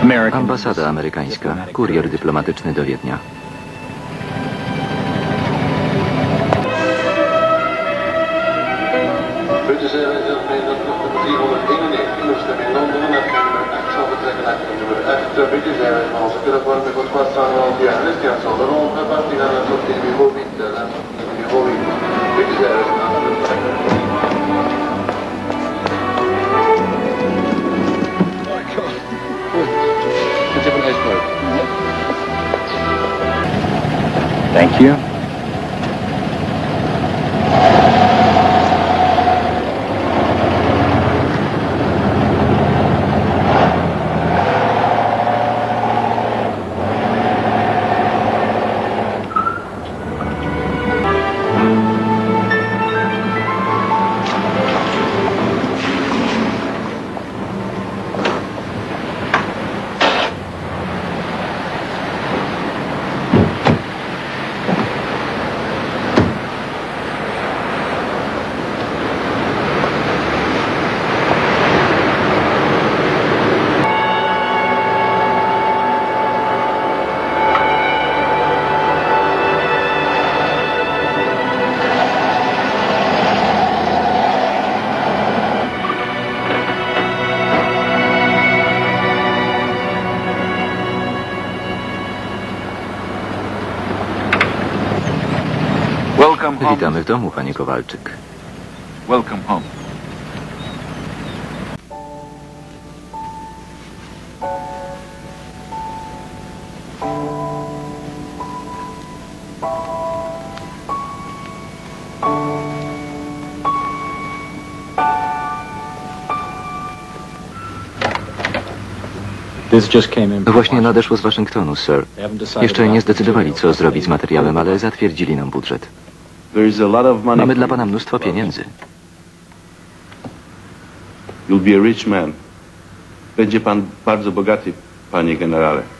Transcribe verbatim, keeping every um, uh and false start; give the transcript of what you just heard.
Ambasada amerykańska. Kurier dyplomatyczny do Wiednia. Thank you. Witamy w domu, panie Kowalczyk. Welcome home. Właśnie nadeszło z Waszyngtonu, sir. Jeszcze nie zdecydowali, co zrobić z materiałem, ale zatwierdzili nam budżet. Mamy dla pana mnóstwo pieniędzy. You'll be a rich man. Będzie pan bardzo bogaty, panie generale.